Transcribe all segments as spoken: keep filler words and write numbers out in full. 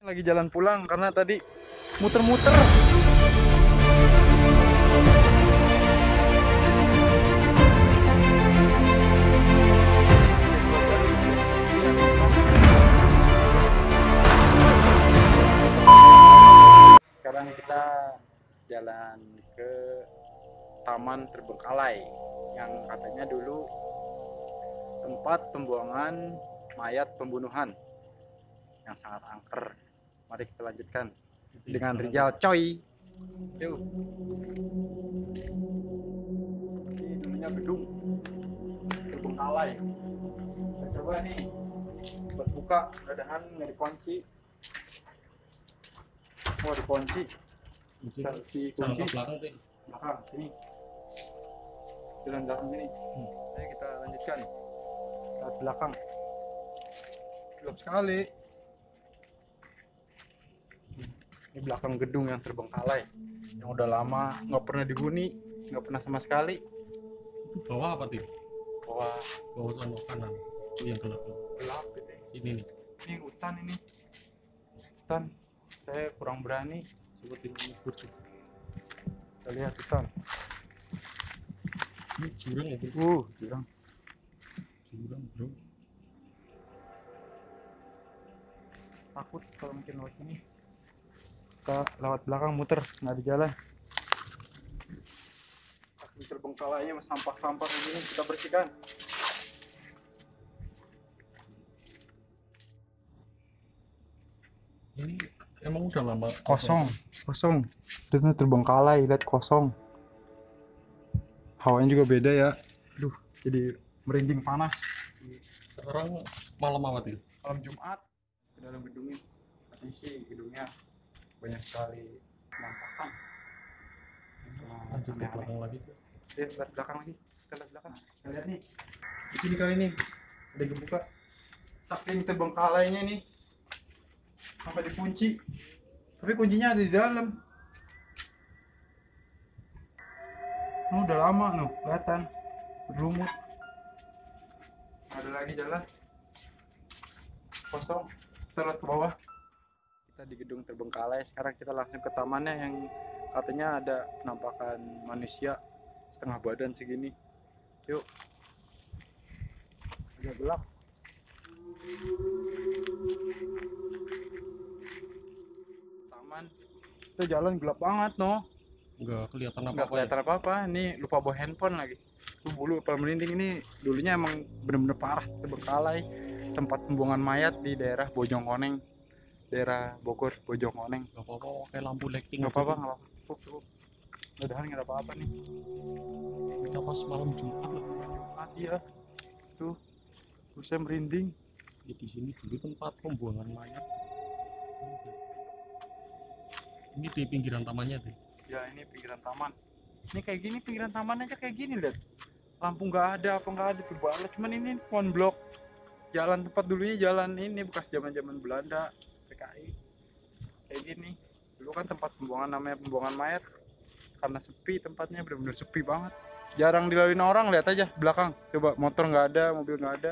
Lagi jalan pulang karena tadi muter-muter. Sekarang kita jalan ke Taman Terbengkalai yang katanya dulu tempat pembuangan mayat pembunuhan yang sangat angker. Mari kita lanjutkan dengan Rijal coy. Yuk. Ini dulunya gedung Terbengkalai. Kita coba nih buat buka, mudah-mudahan nggak dikunci. Oh, dikunci. Bisa si kunci belakang tuh. Belakang sini. Jalan belakang sini. Hmm. Ayo kita lanjutkan. Ke belakang. Gelap sekali. Ini belakang gedung yang terbengkalai, yang udah lama nggak pernah dihuni, nggak pernah sama sekali. Itu bawah apa tuh? Bawah, bawah sana kanan. Itu yang gelap. Gelap ini. Ini nih. Ini hutan ini. Hutan. Saya kurang berani. Seperti ini kursi. Kita lihat hutan. Ini jurang ya, Uh, jurang. Jurang, bro. Takut kalau mungkin lewat sini. Kita lewat belakang muter, nggak di jalan. Saking terbengkalainya sampah-sampah begini kita bersihkan. Ini emang udah lama Kosong, kosong. Itu terbengkalai, lihat kosong. Hawanya juga beda ya. Duh, jadi merinding panas. Sekarang malam apa tuh? Malam Jumat ke dalam gedungnya. Katanya sih gedungnya banyak sekali penampakan. Lanjut ke belakang lagi tuh. Lihat lihat belakang lagi. Kita lihat belakang. Kita lihat nih. Di sini kali ini ada yang buka. Saking terbengkalainya nih sampai dikunci. Tapi kuncinya ada di dalam. Oh, udah lama nih, kelihatan berlumut. Ada lagi jalan kosong. Kita lihat ke bawah. Kita di gedung terbengkalai. Sekarang kita langsung ke tamannya yang katanya ada penampakan manusia setengah badan segini. Yuk. Agak gelap. Taman. Itu jalan gelap banget, no. Nggak kelihatan apa-apa. Nggak kelihatan apa-apa. Ini lupa bawa handphone lagi. Tuh bulu kepala merinding. Ini dulunya emang bener-bener parah terbengkalai. Tempat pembuangan mayat di daerah Bojongkoneng, daerah Bogor, Bojongkoneng. Nggak apa-apa, kayak lampu lighting. Nggak apa-apa, nggak apa-apa. Cukup, cukup. Mudah-mudahan nggak ada apa-apa nih. Kita pas malam Jumat loh. Jumat ya. Tuh, terus saya merinding. Ya, di sini dulu tempat pembuangan mayat. Ini di pinggiran tamannya tuh. Ya, ini pinggiran taman. Ini kayak gini pinggiran taman aja kayak gini, lihat. Lampu nggak ada, apa nggak ada tuh banget. Cuman ini pohon blok. Jalan tempat dulunya jalan ini bekas zaman-zaman Belanda, P K I. Kayak gini. Dulu kan tempat pembuangan namanya pembuangan mayat. Karena sepi tempatnya, benar-benar sepi banget. Jarang dilalui orang, lihat aja belakang. Coba motor nggak ada, mobil nggak ada.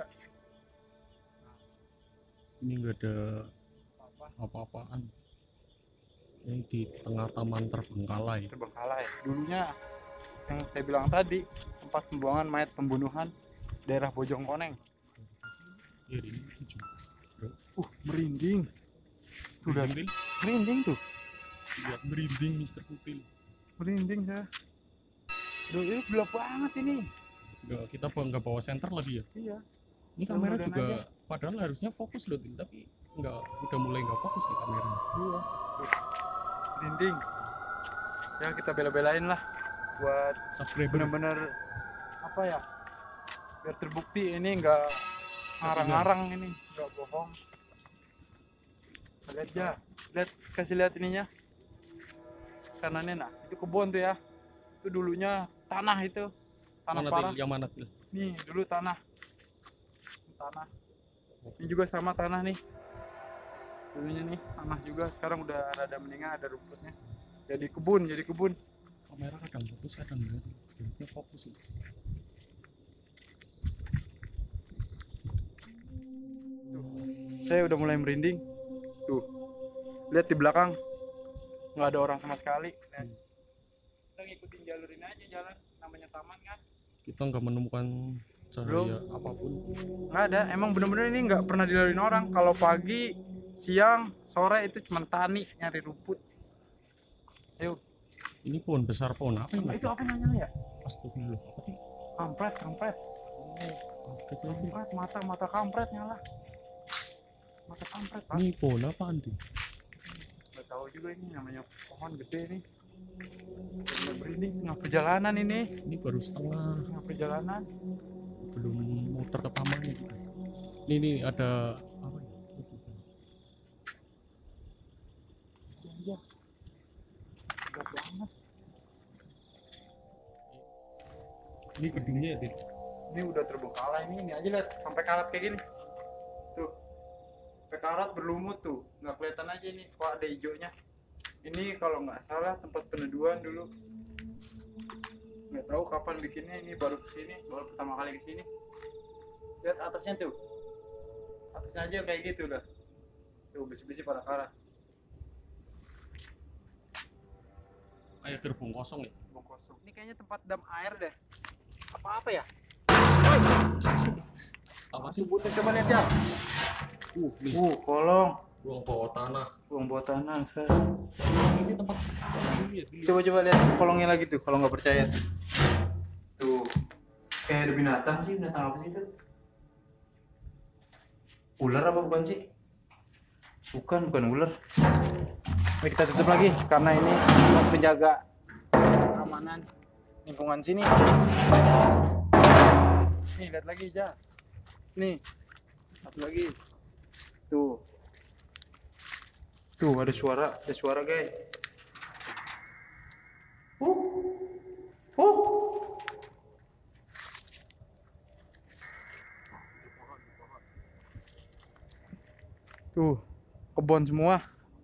Ini nggak ada apa-apaan. Ini di tengah taman terbengkalai. Terbengkalai. Dulunya yang saya bilang tadi, tempat pembuangan mayat pembunuhan daerah Bojongkoneng. Ya, ini hijau. Uh, merinding. Tuh, lihat. Merinding. Merinding tuh. Lihat merinding, mister Kutil. Merinding saya. Duh, ini gelap banget ini. Nggak, kita nggak bawa senter lagi ya. Iya. Ini kamera Mudah-mudahan juga aja. padahal harusnya fokus loh, tapi nggak, udah mulai nggak fokus nih kamera. Iya. Merinding. Ya kita bela-belain lah buat Subscriber. bener-bener apa ya? Biar terbukti ini nggak ngarang-ngarang, ini nggak bohong. Lihat ya, lihat, kasih lihat ininya. Kanannya, nah itu kebun tuh ya. Itu dulunya tanah itu, tanah Mana parah. Til? Yang mana Til? Nih dulu tanah, tanah. Ini juga sama tanah nih. Dulunya nih tanah juga. Sekarang udah rada meninggal, ada rumputnya. Jadi kebun, jadi kebun. Kamera kadang fokus, kadang enggak. Harusnya fokus sih. Saya udah mulai merinding. Tuh, Lihat di belakang, nggak ada orang sama sekali. Lihat. Kita ngikutin jalur ini aja jalan, namanya taman kan. Kita nggak menemukan cahaya apapun. Nggak ada, emang bener-bener ini nggak pernah dilaluin orang. Kalau pagi, siang, sore itu cuma tani nyari rumput. Ayo. Ini pohon besar, pohon apa ini? Itu apa namanya ya? Astagfirullah, apa sih? Kampret, kampret. Oh, kecil sih. Kampret, mata mata kampret nyala. Mata kampret. Pak. Ini pohon apaan tuh? Nggak tahu juga ini, namanya pohon gede nih. Udah berinding setengah perjalanan ini. Ini baru setengah, Setengah perjalanan. belum muter ke taman ini. Ini, ini ada apa ya? Iya. Berat banget. Ini gedungnya ya, Dit? Ini udah terbengkalai ini, ini aja lihat sampai karat kayak gini. Tuh. Sampai karat berlumut tuh. Nggak kelihatan aja ini kok ada hijaunya. Ini kalau nggak salah tempat peneduhan dulu. Nggak tahu kapan bikinnya, ini baru kesini, baru pertama kali kesini. Lihat atasnya tuh. Atasnya aja kayak gitu udah. Tuh besi-besi pada karat. Kayak gerbong kosong ya? Gerbong kosong. Ini kayaknya tempat dam air deh. Apa-apa ya? Apa sih? Sebutin coba lihat ya. Uh, nih, Uh, kolong. ruang bawah tanah. Ruang bawah tanah. Ini tempat Coba-coba lihat kolongnya lagi tuh kalau nggak percaya. Tuh. Kayak ada binatang sih, binatang apa sih itu? Ular apa bukan sih? Bukan, bukan ular. Mari kita tutup lagi karena ini buat penjaga keamanan lingkungan sini. Nih, lihat lagi aja. Nih. Satu lagi. Tuh. Tuh ada suara, ada suara guys. Uh. Uh. Tuh, kebun semua.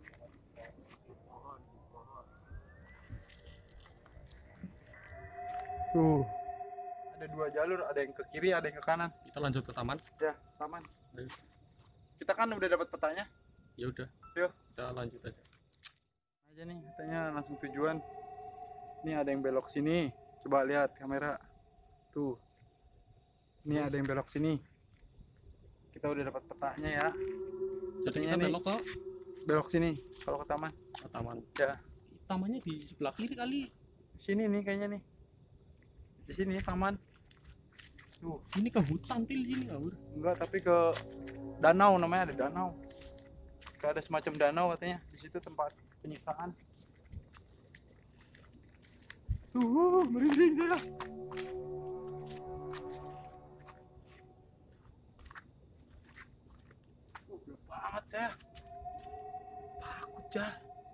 Tuh. Ada dua jalur, ada yang ke kiri, ada yang ke kanan. Kita lanjut ke taman. Ya, taman. Ayo. Kita kan udah dapat petanya. Ya udah, Yuk, kita lanjut aja. aja nih katanya langsung tujuan. Ini ada yang belok sini. Coba lihat kamera. Tuh. Ini ada yang belok sini. Kita udah dapat petanya ya. Jadi Katanya kita nih, belok ke belok sini kalau ke taman. ke taman. Ya, Tamannya di sebelah kiri kali. sini nih kayaknya nih. Di sini taman. Tuh, Ini ke hutan til sini ngawur. enggak tapi ke danau, namanya ada danau. Kayak ada semacam danau katanya. Di situ tempat penyiksaan. Tuh, merinding dia. Tuh, gelap banget saya. Takut ya.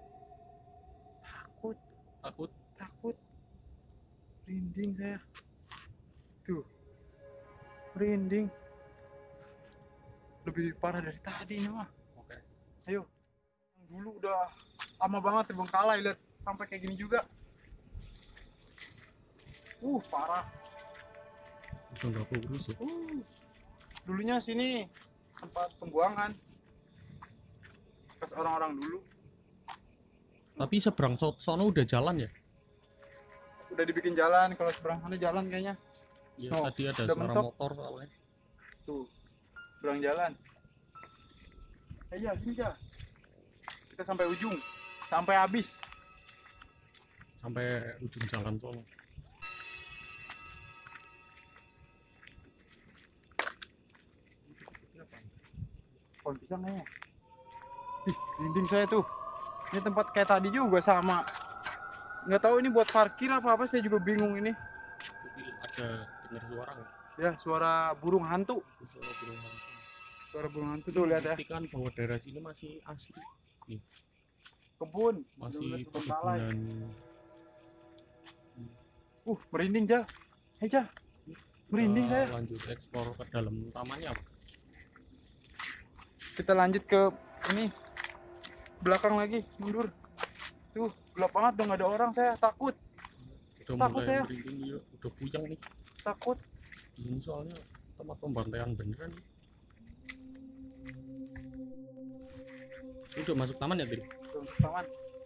Takut, Takut. takut. Merinding saya. Tuh. Merinding. Lebih parah dari tadi ini mah. Oke. Ayo. Yang dulu udah lama banget terbengkalai, lihat sampai kayak gini juga. Uh, parah. Udah nggak kurus ya. Uh. Dulunya sini tempat pembuangan. Pas orang-orang dulu Tapi seberang so- sono udah jalan ya? udah dibikin jalan, kalau seberang sana jalan kayaknya. Ya Oh, tadi ada udah suara mentok. motor soalnya. Tuh. Seberang jalan. Eh ya, gini ya. Kita sampai ujung, sampai habis. Sampai ujung jalan sono. Pohon pisang kayaknya. Ih, dinding saya tuh. Ini tempat kayak tadi juga sama. Nggak tahu ini buat parkir apa apa, saya juga bingung ini. Jadi ada dengar suara nggak? Ya, suara burung hantu. Suara burung hantu. Suara burung hantu tuh, lihat ya. Buktikan bahwa daerah sini masih asli. Nih, Kebun. masih Bener-bener terbengkalai. perkebunan. Uh, merinding ja. Hei ja. Merinding Kita saya. lanjut eksplor ke dalam tamannya. Pak. Kita lanjut ke ini. Belakang lagi, mundur. Tuh, gelap banget udah nggak ada orang, saya takut. Udah Takut mulai saya. merinding ya, udah puyeng nih. Takut. Ini soalnya tempat pembantaian beneran. Udah masuk taman ya, Bil? Tuh, taman.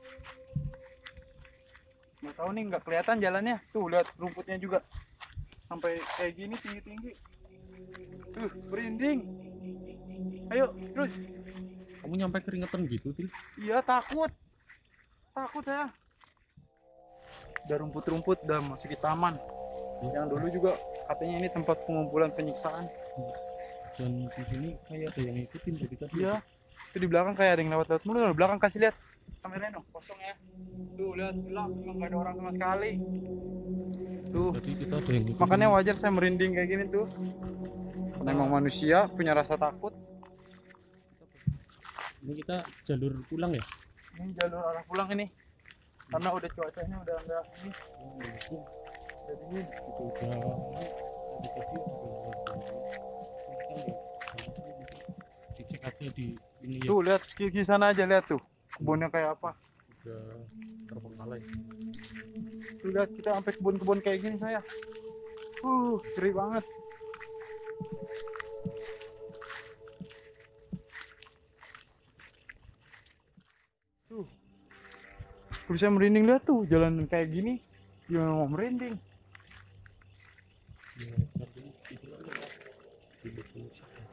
Nggak tahu nih, nggak kelihatan jalannya. Tuh, lihat rumputnya juga. Sampai kayak gini tinggi-tinggi. Tuh, berinding. Ayo, terus. Kamu nyampe keringetan gitu, Bil? Iya, takut. Takut ya. Udah rumput-rumput, udah masuki taman. Yang dulu juga katanya ini tempat pengumpulan penyiksaan. Dan di sini kayak ada yang ngikutin jadi tadi. Iya. Itu di belakang kayak ada yang lewat-lewat mulu. Di belakang kasih lihat. Kameranya dong, kosong ya. Tuh, lihat gelap, memang nggak ada orang sama sekali. Tuh. Jadi kita ada yang ngikutin. Makanya wajar saya merinding kayak gini tuh. Memang manusia punya rasa takut. Ini kita jalur pulang ya? Ini jalur arah pulang ini. Karena udah cuacanya udah enggak ini. Oh, itu Jadi ini itu udah tadi tadi dicek aja di ini ya. tuh lihat di sana aja, lihat tuh. Kebunnya kayak apa. Udah terbengkalai. Tuh lihat kita sampai kebun-kebun kayak gini saya. Uh, ngeri banget. Tuh. Bisa merinding, lihat tuh jalan kayak gini. Gimana mau merinding? Ya, tapi itu kan di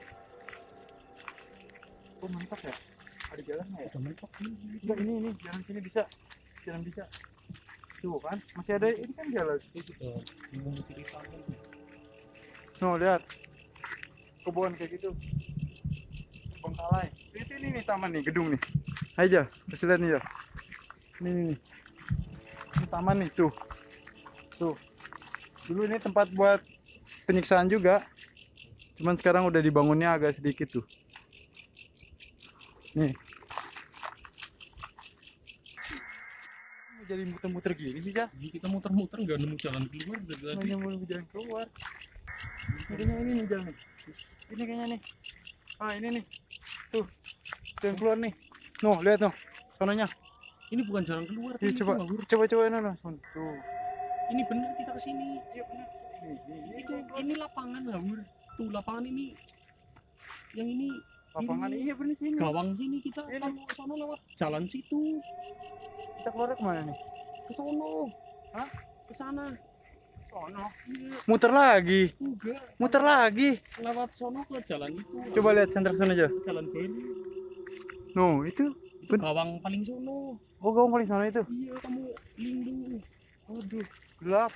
Oh, mantap ya. Ada jalannya ya. udah mentok nih. Enggak, ini ini jalan sini bisa. Jalan bisa. Tuh kan, masih ada ini kan jalan. Itu udah mau cerita lagi. No, lihat. Kebun kayak gitu. Bengkalai. Itu ini nih taman nih, gedung nih. Aja, kasih lihat nih ya. Ini nih. Ini taman nih tuh. Tuh. Dulu ini tempat buat penyiksaan juga. Cuman sekarang udah dibangunnya agak sedikit tuh. Nih. Jadi muter-muter gini sih, Jah. Jadi kita muter-muter nggak nemu jalan keluar dari tadi. Hanya mau jalan keluar. Kayaknya ini nih jalan nih. Ini kayaknya nih. Ah, ini nih. Tuh. Jalan keluar nih. No, lihat no. Sononya. Ini bukan jalan keluar. Iya, ini coba. tuh, Ngawur. Coba coba no, no. Tuh. Ini bener kita kesini. Iya benar. Ini, ini, Itu ini lapangan Ngawur. Tuh lapangan ini. Yang ini lapangan ini iya benar sini. gawang sini kita Ini. kalau ke sono lewat jalan situ. Kita keluar kemana nih? Ke sono. Hah? Ke sana. Sono. Iya, Muter lagi. enggak. Muter lagi. Lewat sono ke jalan itu. Coba lihat center sana aja. Jalan baru. No, itu. Itu Ben- gawang paling sono. Oh, kamu paling sana itu. Iya, kamu lindung. Waduh, gelap.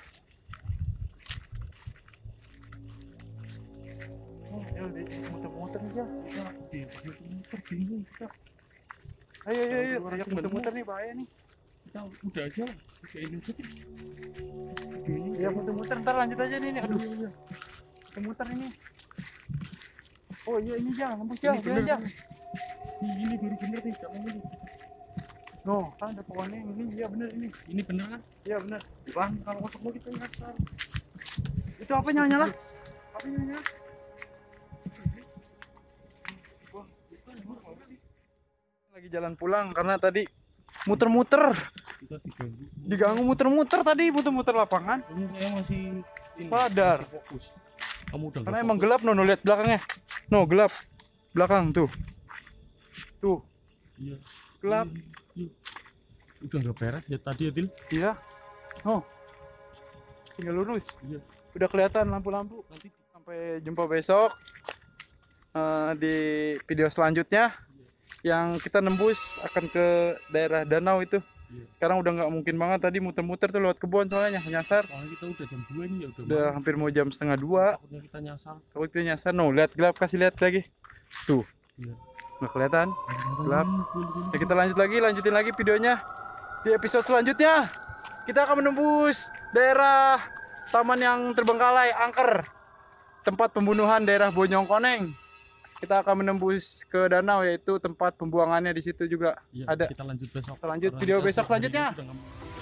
Oh, ya udah muter-muter aja. Kita di muter bingung kita. Ayo, ayo, ayo. Keluar Ajak aja muter-muter nih, bahaya nih. Kita udah aja. Udah ini aja. Ya muter-muter, ntar lanjut aja nih. nih. Aduh, muter ini. Oh iya ini Jang, hembus Jang, Ini bener, Jang. Ih, ini baru bener nih, kamu ini. No, kan ada pohonnya ini, iya bener ini. Ini bener kan? Iya bener. Bang, kalau ketemu kita ingat sar. Itu apa nyala-nyala? Apa nyala-nyala? Wah, itu apa sih? Lagi jalan pulang karena tadi muter-muter. Kita diganggu. Diganggu muter-muter tadi, muter-muter lapangan. Kamu kayak masih ini, Sadar. masih fokus. Kamu udah Karena nggak emang fokus. gelap, no, no lihat belakangnya. No, gelap. Belakang tuh. Tuh, Iya. gelap. Iya. Udah nggak beres ya tadi ya, Til? Iya. No. Tinggal lurus. Iya. Udah kelihatan lampu-lampu. Nanti Sampai jumpa besok eh, di video selanjutnya yang kita nembus akan ke daerah danau itu. Iya. Sekarang udah nggak mungkin banget, tadi muter-muter tuh lewat kebun soalnya nyasar. soalnya kita udah jam dua nih ya udah. Udah malam. hampir mau jam setengah dua. Takutnya kita nyasar. Takut kita nyasar. No, lihat gelap, kasih lihat lagi. Tuh, Iya. nggak kelihatan. Gelap. Gelap. Ya, kita lanjut lagi, lanjutin lagi videonya di episode selanjutnya. Kita akan menembus daerah taman yang terbengkalai, angker, tempat pembunuhan daerah Bonyongkoneng. Kita akan menembus ke danau, yaitu tempat pembuangannya di situ juga Iya, ada. kita lanjut besok. Kita lanjut Karena video kita besok hari ini selanjutnya. sudah nggak-